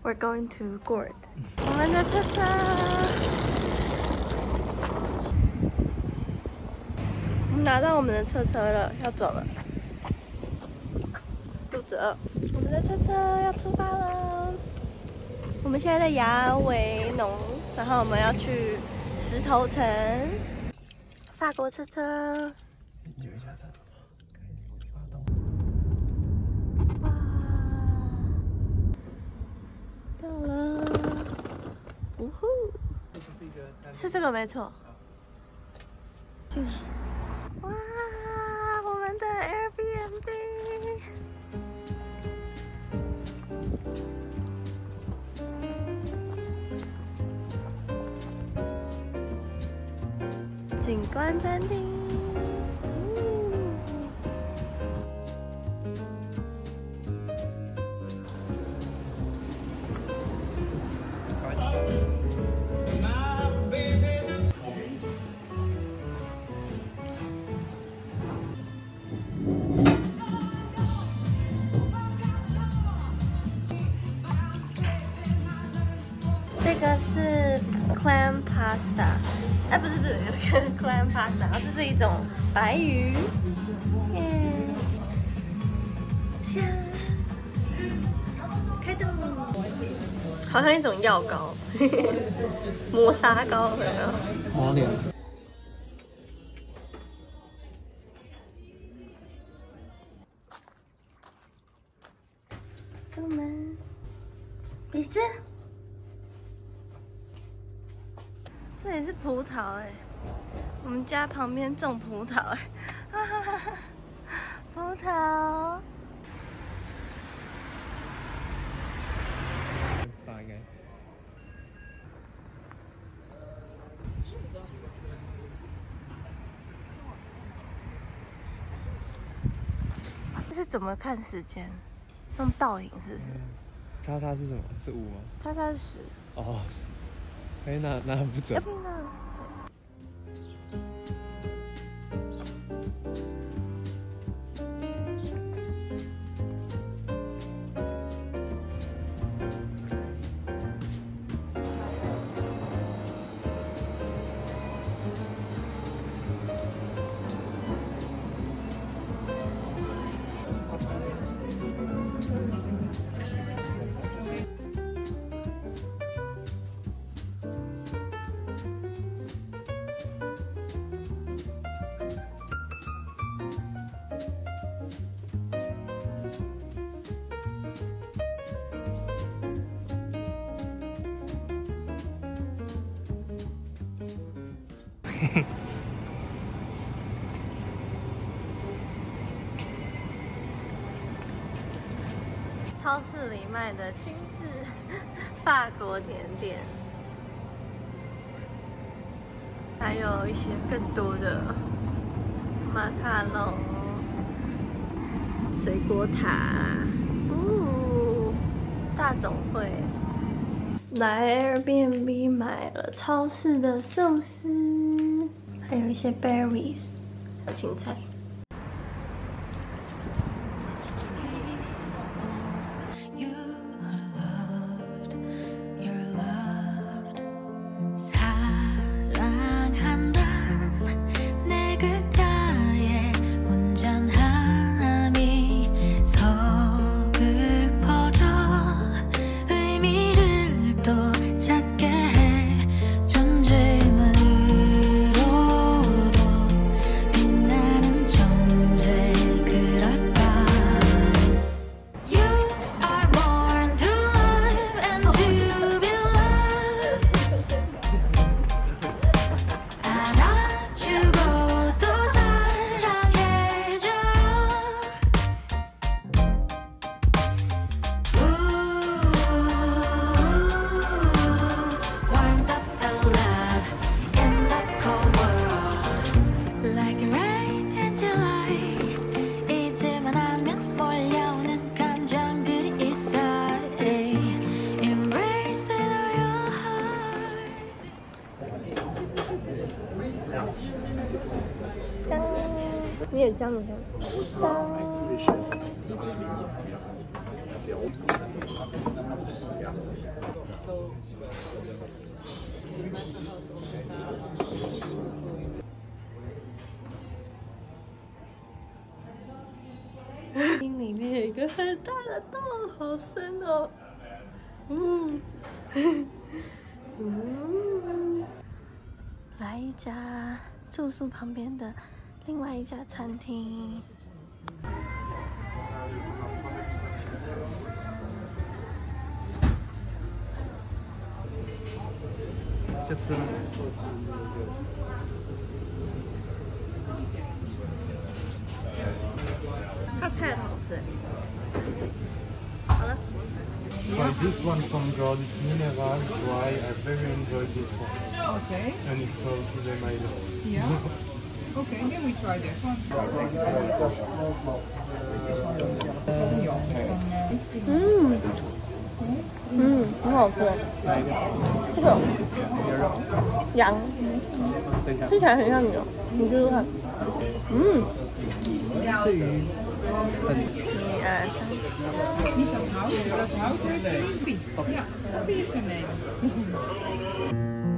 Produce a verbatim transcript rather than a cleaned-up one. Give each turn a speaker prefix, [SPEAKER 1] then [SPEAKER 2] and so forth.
[SPEAKER 1] We're going to Gourd。我们的车车，我们拿到我们的车车了，要走了。肚子饿，我们的车车要出发了。我们现在在牙维农，然后我们要去石头城。法国车车。研究一下它怎么可以发动。哇！到了！呜呼！是这个没错。进来。哇！我们的 Airbnb。景观餐厅。这个是 clam pasta， 哎，不是不是 clam pasta， 这是一种白鱼，耶，香，开动，好像一种药膏，磨砂膏，有没有？
[SPEAKER 2] 抹脸。
[SPEAKER 1] 出门，鼻子。这里是葡萄哎，我们家旁边种葡萄哎，哈哈哈哈，葡萄。
[SPEAKER 2] 应该。
[SPEAKER 1] 这是怎么看时间？用倒影是不是？
[SPEAKER 2] 叉叉是什么？是五吗？
[SPEAKER 1] 叉叉是十。
[SPEAKER 2] 哦。哎，那那很不准。
[SPEAKER 1] 超市里卖的精致法国甜点，还有一些更多的马卡龙、水果塔，哦，大总会。来 Airbnb 买了超市的寿司，还有一些 berries， 还有青菜。姜，你也姜，你看，姜。 心里面有一个很大的洞，好深哦。嗯，嗯，来一家住宿旁边的另外一家餐厅。
[SPEAKER 2] 就吃了。
[SPEAKER 1] 它菜很好吃。好了。
[SPEAKER 3] Like this one from God, it's mineral dry. I very enjoyed this one.
[SPEAKER 4] Okay.
[SPEAKER 3] And it's called the Milo.
[SPEAKER 4] Yeah. Okay, then we try that one.
[SPEAKER 1] 嗯，嗯，很好吃。这个羊，吃起来很像牛，你试试看。嗯。
[SPEAKER 2] 至于很
[SPEAKER 1] 一二三。
[SPEAKER 4] Niet dat hout, dat hout heeft een piep. Ja, piep is er nee.